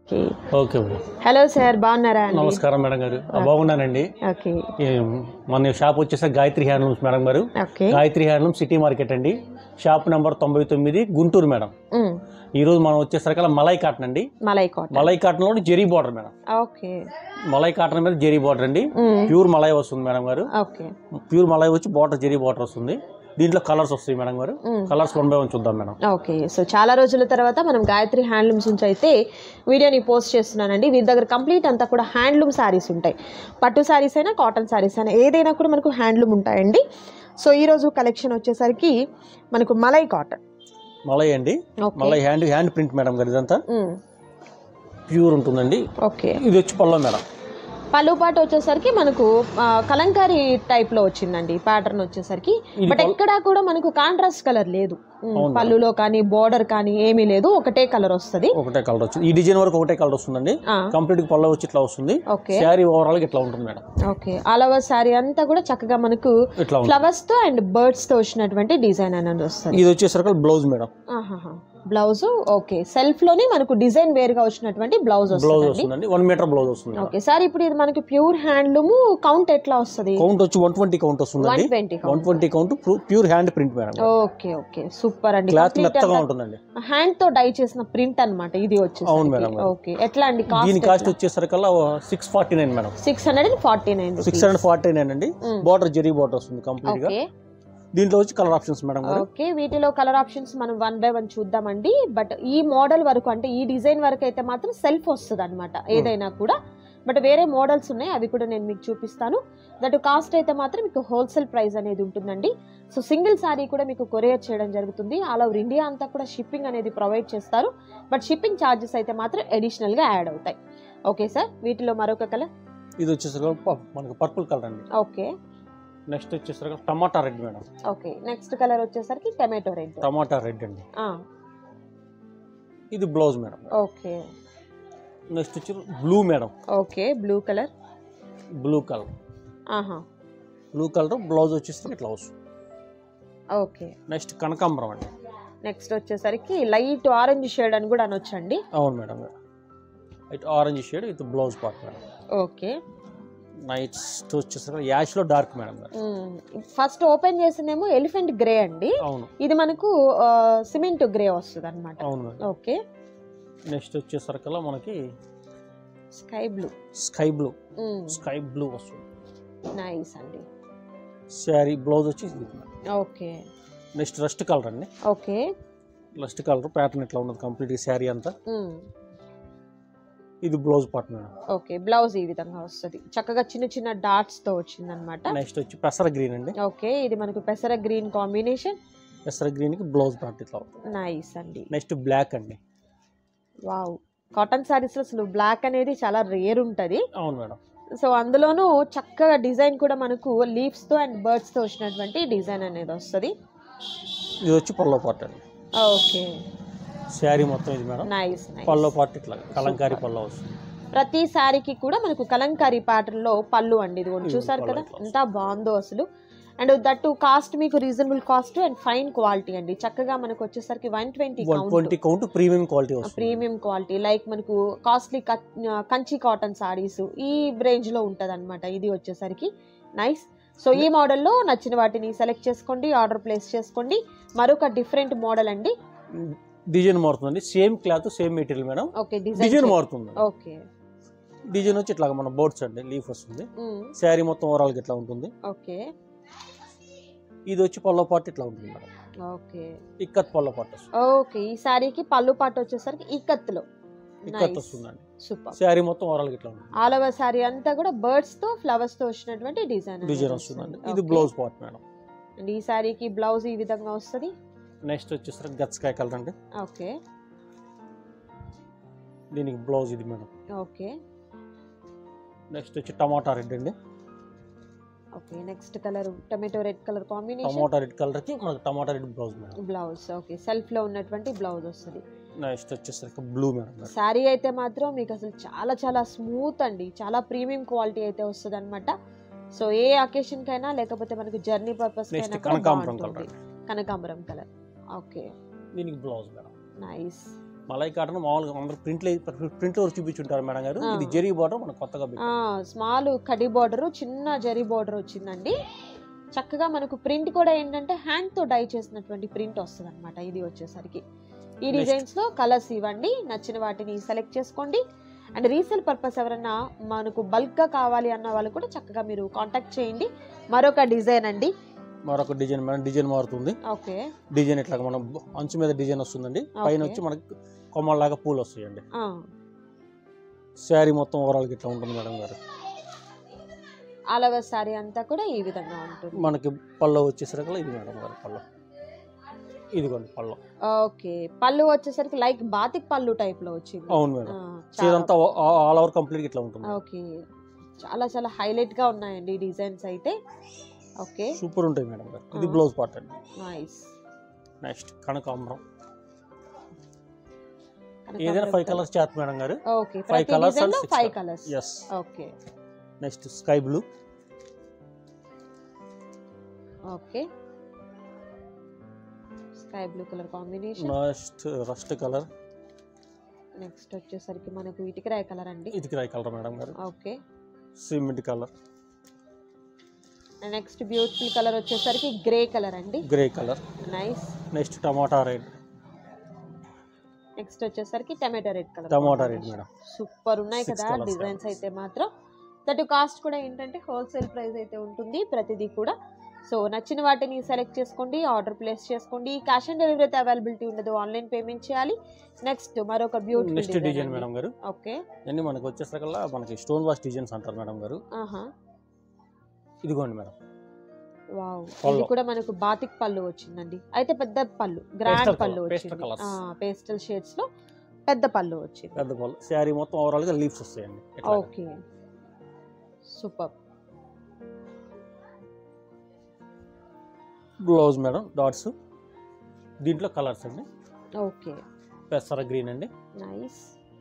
Okay hello sir, బాగున్నారా? నమస్కారం madam గారు. బాగున్నానండి. ఓకే, మన షాప్ వచ్చేసి గాయత్రి హ్యాండ్లూమ్స్ మేడం గారు. Okay, Gayatri handloom city market అండి. Shop number 99 Guntur madam. ఈ రోజు మనం వచ్చేసరికి మలై కాటన్ అండి. మలై కాటన్ లో జెరీ బార్డర్ మేడం. ఓకే, మలై కాటన్ మీద జెరీ బార్డర్ అండి. ప్యూర్ మలై వస్తుంది మేడం గారు. ఓకే, ప్యూర్ మలై వచ్చి బార్డర్ జెరీ బార్డర్ వస్తుంది. దీంట్లో కలర్స్ వస్తాయి మేడం గారు. కలర్స్ 1 by 1 చూద్దాం మేడం. ఓకే, సో చాలా రోజుల తర్వాత మనం గాయత్రి హ్యాండ్లూమ్స్ నుంచి అయితే వీడియోని పోస్ట్ చేస్తున్నానండి. వీరి దగ్గర కంప్లీట్ అంతా కూడా హ్యాండ్లూమ్ శారీస్ ఉంటాయి. పట్టు శారీస్ అయినా, కాటన్ శారీస్ అయినా, ఏదైనా కూడా మనకు హ్యాండ్లూమ్ ఉంటాయండి. సో ఈరోజు కలెక్షన్ వచ్చేసరికి మనకు మలై కాటన్. మలై అండి. మలై హ్యాండ్ ప్రింట్ మేడం గారు. ఇదంతా ప్యూర్ ఉంటుందండి. ఓకే, ఇది వచ్చి పల్లో మేడం. పళ్ళు పాటు వచ్చేసరికి మనకు కలంకారీ టైప్ లో వచ్చిందండి ప్యాటర్న్ వచ్చేసరికి. బట్ ఎక్కడా కూడా మనకు కాంట్రాస్ట్ కలర్ లేదు. పళ్ళులో కానీ బోర్డర్ కానీ ఏమీ లేదు, ఒకటే కలర్ వస్తుంది. ఒకటే కలర్ వచ్చింది. ఈ డిజైన్ వరకు ఒకటే కలర్ వస్తుందండి. కంప్లీట్ పళ్ళు వచ్చి ఇట్లా వస్తుంది. శారీ ఓవరాల్ ఇట్లా ఉంటుంది madam. Okay, all over sari అంతా కూడా చక్కగా మనకు ఫ్లవర్స్ తో అండ్ బర్డ్స్ తో వచ్చినటువంటి డిజైన్ అనేది వస్తుంది. ఇది వచ్చేసరికి blouse madam. Blouse okay, self లోనే మనకు డిజైన్ వేర్ గా వచ్చినటువంటి బ్లౌజ్ వస్తుంది. 1 మీటర్ బ్లౌజ్ వస్తుంది. ఓకే సార్, ఇప్పుడు ఇది మనకి ప్యూర్ హ్యాండ్లూమ్. కౌంట్ ఎట్లా వస్తుంది? కౌంట్ వచ్చి 120 కౌంట్ వస్తుంది. 120 count pure hand print madam. Okay okay, super అండి. క్లాత్ మెత్తగా ఉంటుందండి. హ్యాండ్ తో డై చేసిన ప్రింట్ అన్నమాట ఇది వచ్చేసి. అవును మేడం. ఓకే, ఎట్లా అండి దీని కాస్ట్ వచ్చేసరికి 649 మేడం. 649 అండి. బార్డర్ జెరీ బార్డర్ వస్తుంది కంప్లీట్ గా. దీంట్లో వచ్చి కలర్ ఆప్షన్స్ మేడం. ఓకే, వీటిలో కలర్ ఆప్షన్స్ మనం 1 by 1 చూద్దామండి. బట్ ఈ మోడల్ వరకు అంటే ఈ డిజైన్ వరకు అయితే మాత్రం సెల్ఫ్ వస్తుంది అనమాట ఏదైనా కూడా. బట్ వేరే మోడల్స్ ఉన్నాయి, అవి కూడా నేను మీకు చూపిస్తాను. దట్ కాస్ట్ అయితే మాత్రం మీకు హోల్సేల్ ప్రైస్ అనేది ఉంటుందండి. సో సింగిల్ సారీ కూడా మీకు కొరియర్ చేయడం జరుగుతుంది. ఆల్ ఓవర్ ఇండియా అంతా కూడా షిప్పింగ్ అనేది ప్రొవైడ్ చేస్తారు. బట్ షిప్పింగ్ ఛార్జెస్ అయితే మాత్రం అడిషనల్ గా యాడ్ అవుతాయి. ఓకే సార్, వీటిలో మరొక కలర్. ఇది వచ్చేసరికి మనకు పర్పుల్ కలర్ అండి. ఓకే, నెక్స్ట్ వచ్చేసరికి టమాటా red madam. Okay, next colour వచ్చేసరికి టమాటో రెడ్. టమాటా రెడ్ అండి. ఇది బ్లౌజ్ మేడం. ఓకే, నెక్స్ట్ వచ్చి blue madam. Okay, blue colour. Blue colour blouse వచ్చేసరికి ఇట్లా వస్తుంది. ఓకే, నెక్స్ట్ కనకాంబరం అండి. నెక్స్ట్ వచ్చేసరికి లైట్ ఆరెంజ్ షేడ్ అని కూడా అనొచ్చండి. అవును madam, light orange shade with blouse part madam. Okay, next వచ్చేసరికి యాష్ లో డార్క్ మేడం. ఫస్ట్ ఓపెన్ చేసినేమో ఎలిఫెంట్ గ్రే అండి. అవును, ఇది మనకు సిమెంట్ గ్రే వస్తుంది అనమాట. అవును. ఓకే, నెక్స్ట్ వచ్చేసరికి మనకి స్కై బ్లూ వస్తుంది. నైస్ అండి. శారీ బ్లౌజ్ వచ్చి ఓకే, నెక్స్ట్ రస్ట్ కలర్ అండి. ఓకే, రస్ట్ కలర్ ప్యాటర్న్ ఇట్లా ఉన్నది కంప్లీట్ శారీ అంతా. ఇది blouse part madam. Okay, blouse ఈ విధంగా వస్తుంది, చక్కగా చిన్న చిన్న డాట్స్ తో వచ్చింది అనమాట. నెక్స్ట్ వచ్చి పెసర గ్రీన్ అండి. ఓకే, ఇది మనకు పెసర గ్రీన్ కాంబినేషన్. పెసర గ్రీన్ కి బ్లౌజ్ పార్ట్ ఇట్లా ఉంటుంది. నైస్ అండి. నెక్స్ట్ బ్లాక్ అండి. వావ్, కాటన్ సారీస్ లో అసలు బ్లాక్ అనేది చాలా రేర్ ఉంటది. అవును మేడం. సో అందులోనూ చక్కగా డిజైన్ కూడా మనకు లీవ్స్ తో అండ్ బర్డ్స్ తో వచ్చినటువంటి డిజైన్ అనేది వస్తుంది. ఇది వచ్చి పల్లో పార్ట్ అండి. ఓకే, శారీ మొత్తం ఇది మేడం. నైస్. పల్లో పార్ట్ ఇట్లా కలంకారీ పల్లో వస్తుంది. ప్రతి శారీకి కూడా మనకు కలంకారీ ప్యాటర్న్ లో పళ్ళు అండి. ఇది చూసారు కదా ఎంత బాగుందో అసలు. అండ్ దట్టు కాస్ట్ మీకు reasonable cost and fine quality అండి. చక్కగా మనకు వచ్చేసరికి 120 కౌంట్ ప్రీమియం క్వాలిటీ లైక్ మనకు కాస్ట్లీ కంచి కాటన్ సారీస్ ఈ రేంజ్ లో ఉంటది అనమాట. ఇది వచ్చేసరికి నైస్. సో ఈ మోడల్లో నచ్చిన వాటిని సెలెక్ట్ చేసుకోండి, ఆర్డర్ ప్లేస్ చేసుకోండి. మరొక డిఫరెంట్ మోడల్ అండి. డిజైన్ మారుతుంది, same cloth same material madam. Okay, design మారుతుంది. ఓకే, డిజైన్ వచ్చి ఇట్లా మన బోర్డ్స్ అండి, లీఫ్ వస్తుంది. శారీ మొత్తం ఓవరాల్ గా ఇట్లా ఉంటుంది. ఓకే, ఇది వచ్చి పల్లో పార్ట్ ఇట్లా ఉంటుంది మేడం. ఓకే, ఇక్కత్ పల్లో పార్ట్ వస్తుంది. ఓకే, ఈ శారీకి పళ్ళు పార్ట్ వచ్చేసరికి ఇక్కత్ వస్తుందండి. సూపర్. శారీ మొత్తం ఓవరాల్ గా ఇట్లా ఉంటుంది. ఆల్ ఓవర్ శారీ అంతా కూడా బర్డ్స్ తో ఫ్లవర్స్ తో వచ్చినటువంటి డిజైన్ వస్తుందండి. ఇది బ్లౌజ్ పార్ట్ మేడం. అండ్ ఈ శారీకి బ్లౌజ్ ఈ విధంగా వస్తుంది. నెక్స్ట్ వచ్చేసరికి గచ్చకాయ కలర్ అండి. ఓకే, దీనికి బ్లౌజ్ ఇది మేడం. ఓకే, నెక్స్ట్ వచ్చి టమాటా రెడ్ అండి. Okay, next colour tomato red colour combination. టమాటా రెడ్ కలర్ కి మనకి టమాటా red blouse madam. Blouse okay, self లో ఉన్నటువంటి బ్లౌజ్ వస్తుంది. నెక్స్ట్ వచ్చేసరికి బ్లూ మేడం. శారీ అయితే మాత్రం మీకు అసలు చాలా చాలా స్మూత్ అండి, చాలా ప్రీమియం క్వాలిటీ అయితే వస్తుంది అనమాట. సో ఏ అకేషన్ కైనా లేకపోతే మనకు జర్నీ పర్పస్ కైనా కనకాంబరం కలర్. కనకాంబరం కలర్. ఓకే, దీనికి బ్లౌజ్ మేడం. నైస్. మలై కాటన్ మామూలుగా అందరూ ప్రింట్ వర్క్ చూపించుంటారు మేడం గారు. ఇది జరీ బార్డర్ మనకు కొత్తగా స్మాల్ కడి బార్డర్, చిన్న జరీ బార్డర్ వచ్చిందండి. చక్కగా మనకు ప్రింట్ కూడా ఏంటంటే హ్యాండ్ తో డై చేసినటువంటి ప్రింట్ వస్తుంది అనమాట. ఇది వచ్చేసరికి ఈ డిజైన్స్ లో కలర్స్ ఇవ్వండి, నచ్చిన వాటిని సెలెక్ట్ చేసుకోండి. అండ్ రీసేల్ పర్పస్ ఎవరైనా మనకు బల్క్ గా కావాలి అన్న వాళ్ళు కూడా చక్కగా మీరు కాంటాక్ట్ చేయండి. మరొక డిజైన్ అండి, మరొక డిజైన్ మేడం. డిజైన్ మారుతుంది. ఓకే, డిజైన్ ఇట్లా మనం అంచు మీద డిజైన్ వస్తుందండి. పైన వచ్చి మనకి కొమ్మలాగా పూలు వస్తాయండి. శారీ మొత్తం ఓవరాల్ ఇట్లా ఉంటుంది మేడం గారు. ఆల్ ఓవర్ శారీ అంతా కూడా ఈ విధంగా ఉంటుంది. మనకి పళ్ళు వచ్చేసరికి ఇది మేడం గారు పళ్ళు. ఇదిగోండి పళ్ళు. ఓకే, పళ్ళు వచ్చేసరికి లైక్ బాతిక్ పళ్ళు టైప్ లో వచ్చింది. అవును మేడం. ఇదంతా ఆల్ ఓవర్ కంప్లీట్ ఇట్లా ఉంటుంది. ఓకే, చాలా చాలా హైలైట్ గా ఉన్నాయండి ఈ డిజైన్స్ అయితే. ఓకే, సూపర్ ఉంటాయి మేడం గారు. ఇది బ్లౌజ్ పార్ట్ అండి. నైస్. నెక్స్ట్ కనకాంబరం. ఏదైనా 5 కలర్స్ చార్ట్ మేడం గారు. Okay, 5 colours and 5 colours. yes. Okay, next sky blue. Okay, sky blue colour combination. Next rust colour. Next వచ్చేసరికి మనకు ఇటుకరాయ కలర్ అండి. ఇటుకరాయ కలర్ మేడం గారు. Okay, cement colour. Next beautiful colour వచ్చేసరికి గ్రే కలర్ అండి. Grey colour. Nice. Next టమాటా red. Next వచ్చేసరికి టమాటా రెడ్ కలర్. టమాటా రెడ్ మేడం. సూపర్ ఉన్నాయి కదా డిజైన్స్ అయితే మాత్రం. దట్ కాస్ట్ కూడా ఏంటంటే హోల్సేల్ ప్రైస్ అయితే ఉంటుంది ప్రతిదీ కూడా. సో నచ్చిన వాటిని సెలెక్ట్ చేసుకోండి, ఆర్డర్ ప్లేస్ చేసుకోండి. క్యాష్ ఆన్ డెలివరీ అయితే అవైలబిలిటీ ఉండదు, ఆన్లైన్ పేమెంట్ చేయాలి. నెక్స్ట్ మరొక బ్యూటిఫుల్ డిజైన్ మేడం గారు. ఓకే, అన్ని మనకి వచ్చేసరికల్లా మనకి స్టోన్ వాష్ డిజైన్స్ అంటారు మేడం గారు. ఇదిగోండి మేడం. వావ్, ఇది కూడా మనకు బాతిక్ పళ్ళు వచ్చిందండి. అయితే పెద్ద పళ్ళు, గ్రాండ్ పళ్ళు వచ్చింది. పేస్టల్ షేడ్స్ లో పెద్ద పళ్ళు వచ్చింది. పెద్ద పళ్ళు. శారీ మొత్తం ఓవరాల్ గా లీవ్స్ వస్తాయండి. Okay, super. Blouse madam dots. దీంట్లో కలర్స్ అండి. ఓకే, పెసర గ్రీన్ అండి. నైస్.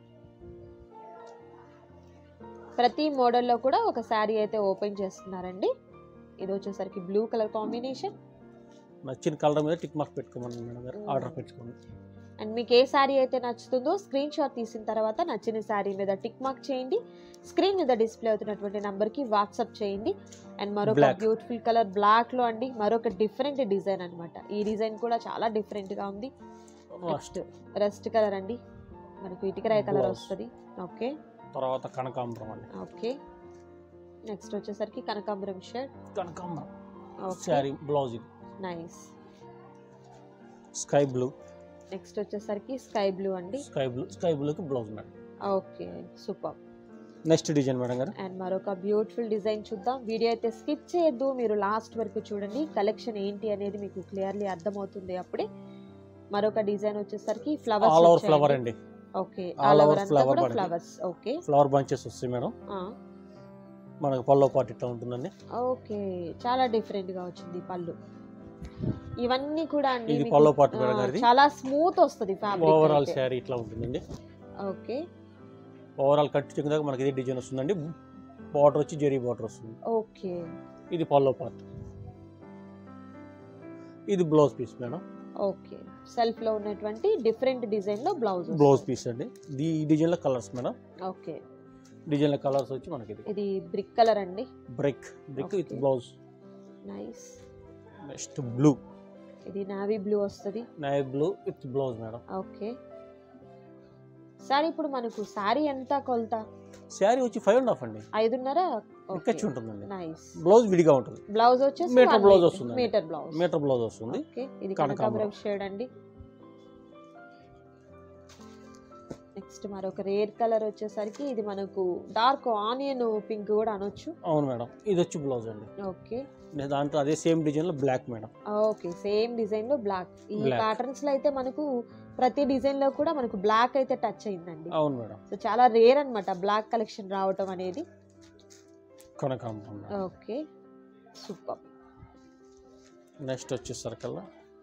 ప్రతి మోడల్లో కూడా ఒక శారీ అయితే ఓపెన్ చేస్తున్నారండి. ఇది వచ్చేసరికి బ్లూ కలర్ కాంబినేషన్. నచ్చిన కలర్ మీద టిక్ మార్క్ పెట్టుకోమని మేడం గారు. ఆర్డర్ పెట్టుకోండి. అండ్ మీకు ఏ శారీ అయితే నచ్చుతుందో స్క్రీన్ షాట్ తీసిన తర్వాత నచ్చిన శారీ మీద టిక్ మార్క్ చేయండి. స్క్రీన్ మీద డిస్ప్లే అవుతున్నటువంటి నంబర్కి వాట్సాప్ చేయండి. అండ్ మరొక బ్యూటిఫుల్ కలర్ బ్లాక్ లో అండి, మరొక డిఫరెంట్ డిజైన్ అనమాట. ఈ డిజైన్ కూడా చాలా డిఫరెంట్ గా ఉంది. నెక్స్ట్ రస్ట్ కలర్ అండి, మనకు ఇటుకరాయ కలర్ వస్తుంది. ఓకే, తర్వాత కనకాంబరం అండి. ఓకే, నెక్స్ట్ వచ్చేసరికి కనకాంబరం షేడ్. కనకాంబరం శారీ బ్లౌజ్ ఇది. నైస్. Sky blue. నెక్స్ట్ వచ్చేసరికి స్కై బ్లూ అండి. స్కై బ్లూకి blouse madam. Okay, super. Next design madam గారు. అండ్ మరొక బ్యూటిఫుల్ డిజైన్ చూద్దాం. వీడియో అయితే స్కిప్ చేయొద్దు, మీరు లాస్ట్ వరకు చూడండి. కలెక్షన్ ఏంటి అనేది మీకు క్లియర్లీ అర్థమవుతుంది అప్పుడే. మరొక డిజైన్ వచ్చేసరికి ఫ్లవర్స్. ఆల్ ఓవర్ ఫ్లవర్ అండి. ఓకే, ఆల్ ఓవర్ అంతా కూడా ఫ్లవర్స్. ఓకే, ఫ్లవర్ బంచెస్ వస్తాయి మేడం. మనకు పళ్ళు పార్ట్ ఇట్లా ఉంటుందండి. ఓకే, చాలా డిఫరెంట్ గా వచ్చింది పళ్ళు. ఇవన్నీ కూడా అండి ఇది పళ్ళు పార్ట్ మేడం గారు. చాలా స్మూత్ వస్తుంది ఫ్యాబ్రిక్. ఓవరాల్ శారీ ఇట్లా ఉంటుందండి. ఓకే, ఓవరాల్ కట్ చిన్నగా మనకి ఇది డిజైన్ వస్తుందండి. బార్డర్ వచ్చి జరీ బార్డర్ వస్తుంది. ఓకే, ఇది పళ్ళు పార్ట్. ఇది blouse piece madam. Okay, self లో ఉన్నటువంటి డిఫరెంట్ డిజైన్ లో బ్లౌజ్ పీస్ అండి. ఈ డిజైన్ లో కలర్స్ మేడం. ఓకే, డిజైన్ లో కలర్స్ వచ్చి మనకి ఇది బ్రిక్ కలర్ అండి. Brick with blouse. Nice. Next blue. ఇది నావీ బ్లూ వస్తుంది. Navy blue with blouse madam. Okay, sari ఇప్పుడు మనకు సారీ ఎంత కొలత? సారీ వచ్చి 5.5 అండి. 5.5 ఇక్కచ్చి ఉంటుందండి. నైస్. బ్లౌజ్ విడిగా ఉంటుంది. బ్లౌజ్ వచ్చేసి మీటర్ బ్లౌజ్ వస్తుంది. మీటర్ బ్లౌజ్ వస్తుంది. ఓకే, ఇది కనకాంబరం షేడ్ అండి. నెక్స్ట్ మరొక రేర్ కలర్ వచ్చేసరికి ఇది మనకు డార్క్ ఆనియన్ పింక్ కూడా అనొచ్చు. అవును మేడం. ఇది వచ్చి బ్లౌజ్ అండి. ఓకే, దాంట్లో అదే సేమ్ డిజైన్ లో black madam. Okay, same design లో బ్లాక్. ఈ ప్యాటర్న్స్ లో అయితే మనకు ప్రతి డిజైన్ లో కూడా మనకు బ్లాక్ అయితే టచ్ అయిందండి. అవును మేడం. సో చాలా రేర్ అన్నమాట బ్లాక్ కలెక్షన్ రావటం అనేది. కనకాంబరం. Okay, super. నెక్స్ట్ వచ్చేసరికల్లా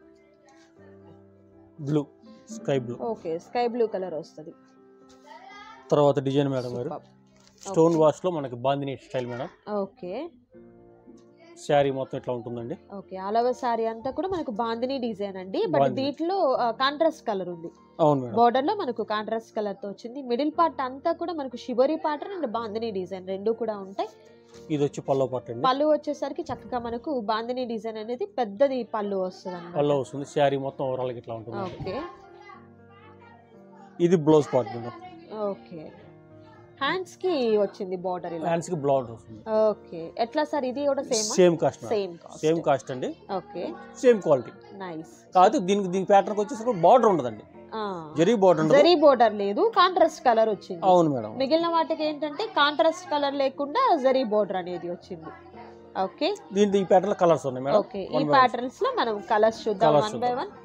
blue, sky blue. Okay, sky blue colour వస్తుంది. తర్వాత డిజైన్ మేడం గారు స్టోన్ వాష్ లో మనకి bandhani style madam. Okay, sari మొత్తం ఇట్లా ఉంటుందండి. ఓకే, ఆల్ ఓవర్ శారీ అంతా కూడా మనకు బాందిని డిజైన్ అండి. బట్ దీంట్లో కాంట్రాస్ట్ కలర్ ఉంది. అవును మేడం. బోర్డర్ లో మనకు కాంట్రాస్ట్ కలర్ తో వచ్చింది. మిడిల్ పార్ట్ అంతా కూడా మనకు shibori pattern and bandhani design రెండు కూడా ఉంటాయి. ఇది వచ్చి పల్లో పార్ట్ అండి. పళ్ళు వచ్చేసరికి చక్కగా మనకు బాందిని డిజైన్ అనేది పెద్దది పళ్ళు వస్తుంది అన్నమాట. పల్లో వస్తుంది. శారీ మొత్తం ఓవరాల్ ఇట్లా ఉంటుంది. ఓకే, ఇది blouse part madam. Okay, hands కి వచ్చింది బోర్డర్ ఇలా. హ్యాండ్స్ కి బ్లౌజ్ వస్తుంది. ఓకే, ఎట్లా సార్ ఇది కూడా సేమ్ కాస్ట్. సేమ్ కాస్ట్ అండి. Okay, same quality. నైస్. కాదు దీని ప్యాటర్న్ వచ్చేసరికి బార్డర్ ఉండదండి. జరీ బోర్డర్ లేదు, కాంట్రాస్ట్ కలర్ వచ్చింది. అవును మేడం. మిగిలిన వాటికి ఏంటంటే కాంట్రాస్ట్ కలర్ లేకుండా జరీ బోర్డర్ అనేది వచ్చింది. ఓకే, దీని ఈ ప్యాటర్న్ కలర్స్ ఉన్నాయి మేడం. ఓకే, ఈ ప్యాటర్న్స్ లో మనం కలర్స్ చూద్దాం వన్ బై వన్.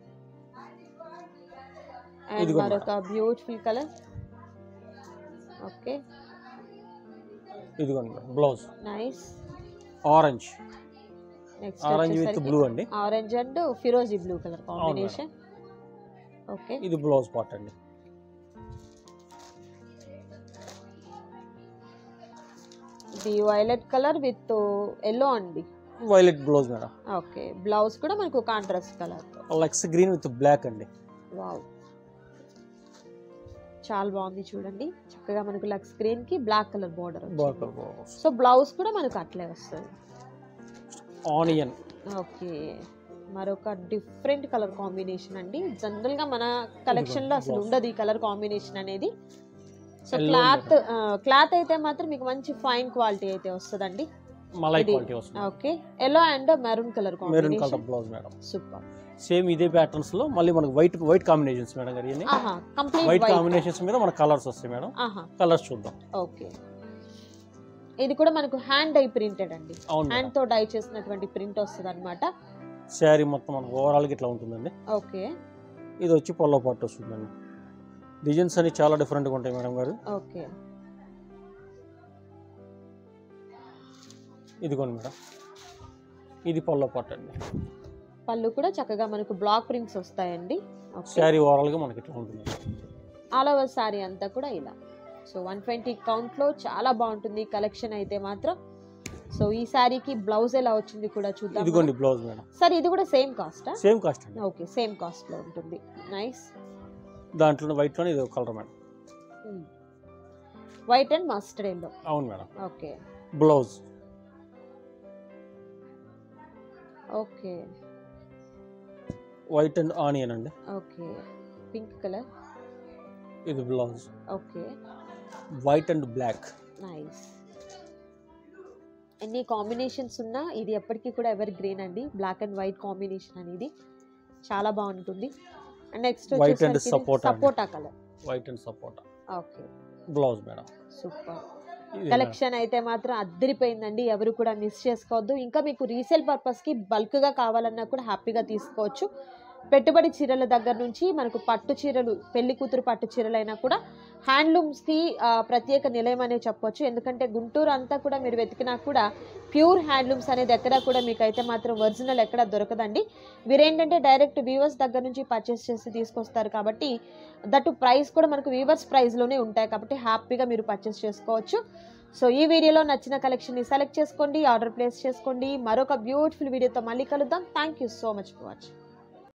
అండ్ మరొక బ్యూటిఫుల్ కలర్. ఓకే, ఇదిగోండి blouse. Nice. Orange. Next orange with blue అండి. ఆరెంజ్ అండ్ ఫిరోజీ బ్లూ కలర్ కాంబినేషన్. ఓకే, ఇది బ్లౌజ్ పార్ట్ అండి. ఇది వైలెట్ కలర్ విత్ ఎల్లో అండి. Violet blouse madam. Okay, blouse కూడా మనకు కాంట్రాస్ట్ కలర్. లక్స్ గ్రీన్ విత్ బ్లాక్ అండి. వావ్, చాలా బాగుంది చూడండి. చక్కగా మనకు లక్స్ గ్రీన్ కి black colour border. So blouse కూడా మనకు అట్లే వస్తుంది. ఆనియన్. ఓకే, మరొక డిఫరెంట్ కలర్ కాంబినేషన్ అండి. జనరల్ గా మన కలెక్షన్ లో అసలు ఉండదు ఈ కలర్ కాంబినేషన్ అనేది. సో క్లాత్ అయితే మాత్రం మీకు మంచి ఫైన్ క్వాలిటీ అయితే వస్తుందండి. Okay, yellow and maroon colour combination. Blouse madam. Super. Same ఇదే ప్యాటర్న్స్ లో మళ్ళీ మనకు వైట్ కాంబినేషన్స్ మేడం గారు. ఇవన్నీ వైట్ కాంబినేషన్స్ మీద మనకు కలర్స్ వస్తాయి మేడం. కలర్స్ చూద్దాం. ఓకే, ఇది కూడా మనకు హ్యాండ్ డై ప్రింటెడ్ అండి. హ్యాండ్ తో డై చేసినటువంటి ప్రింట్ వస్తుంది అన్నమాట. శారీ మొత్తం మనకు ఓవరాల్ గా ఇట్లా ఉంటుందండి. ఓకే, ఇది వచ్చి పల్లో పార్ట్ వస్తుందండి. డిజైన్స్ అన్ని చాలా డిఫరెంట్ గా ఉంటాయి మేడం గారు. ఓకే, ఇదిగోండి మేడం, ఇది పల్లో పార్ట్ అండి. పళ్ళు కూడా చక్కగా మనకు బ్లాక్ ప్రింట్స్ వస్తాయండి. శారీ ఓవరాల్ గా మనకి ఇట్లా ఉంటుంది. ఆల్ ఓవర్ శారీ అంతా కూడా ఇలా. సో 120 కౌంట్ లో చాలా బాగుంటుంది కలెక్షన్ అయితే మాత్రం. సో ఈ శారీకి బ్లౌజ్ ఎలా వచ్చింది కూడా చూద్దాం. ఇదిగోండి బ్లౌజ్ మేడం. సార్ ఇది కూడా సేమ్ కాస్ట్? సేమ్ కాస్ట్ అండి. ఓకే, సేమ్ కాస్ట్ లో ఉంటుంది. నైస్. దాంట్లో వైట్ లోనే ఇది colour madam. White and mustard yellow. అవును madam. Okay, blouse. Okay, white and onion అండి. Okay, pink colour. ఇది blouse. Okay, white and black. Nice. ఎన్ని కాంబినేషన్స్ ఉన్నా ఇది ఎప్పటికీ కూడా ఎవర్ గ్రీన్ అండి. బ్లాక్ అండ్ వైట్ కాంబినేషన్ అనేది చాలా బాగుంటుంది. And next white and sapota colour. White and sapota. Okay, blouse madam. Super. Collection అయితే మాత్రం అద్దరిపోయిందండి. ఎవరు కూడా మిస్ చేసుకోవద్దు. ఇంకా మీకు రీసేల్ పర్పస్ కి బల్క్ గా కావాలన్నా కూడా హ్యాపీగా తీసుకోవచ్చు. పెట్టుబడి చీరల దగ్గర నుంచి మనకు పట్టు చీరలు, పెళ్లి కూతురు పట్టు చీరలు అయినా కూడా హ్యాండ్లూమ్స్ కి ప్రత్యేక నిలయం అనే చెప్పొచ్చు. ఎందుకంటే గుంటూరు అంతా కూడా మీరు వెతికినా కూడా ప్యూర్ హ్యాండ్లూమ్స్ అనేది ఎక్కడా కూడా మీకు అయితే మాత్రం ఒరిజినల్ ఎక్కడ దొరకదండి. వీరేంటంటే డైరెక్ట్ వీవర్స్ దగ్గర నుంచి పర్చేస్ చేసి తీసుకొస్తారు కాబట్టి దట్టు ప్రైస్ కూడా మనకు వీవర్స్ ప్రైస్ లోనే ఉంటాయి కాబట్టి హ్యాపీగా మీరు పర్చేస్ చేసుకోవచ్చు. సో ఈ వీడియోలో నచ్చిన కలెక్షన్ ని సెలెక్ట్ చేసుకోండి, ఆర్డర్ ప్లేస్ చేసుకోండి. మరొక బ్యూటిఫుల్ వీడియోతో మళ్ళీ కలుద్దాం. Thank you so much for watching.